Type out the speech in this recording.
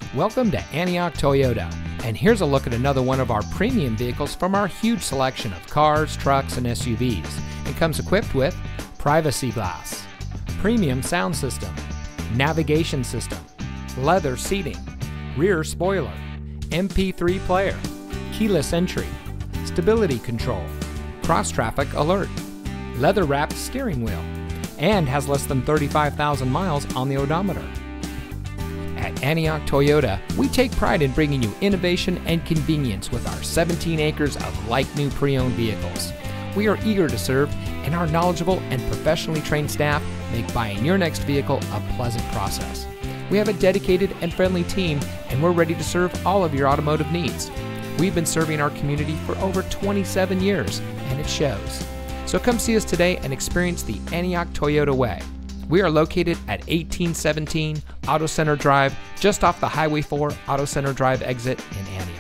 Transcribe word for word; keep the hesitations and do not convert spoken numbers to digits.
Welcome to Antioch Toyota, and here's a look at another one of our premium vehicles from our huge selection of cars, trucks, and S U Vs. It comes equipped with privacy glass, premium sound system, navigation system, leather seating, rear spoiler, M P three player, keyless entry, stability control, cross-traffic alert, leather-wrapped steering wheel, and has less than thirty-five thousand miles on the odometer. At Antioch Toyota, we take pride in bringing you innovation and convenience with our seventeen acres of like-new pre-owned vehicles. We are eager to serve, and our knowledgeable and professionally trained staff make buying your next vehicle a pleasant process. We have a dedicated and friendly team, and we're ready to serve all of your automotive needs. We've been serving our community for over twenty-seven years, and it shows. So come see us today and experience the Antioch Toyota way. We are located at eighteen seventeen Auto Center Drive, just off the Highway four Auto Center Drive exit in Antioch.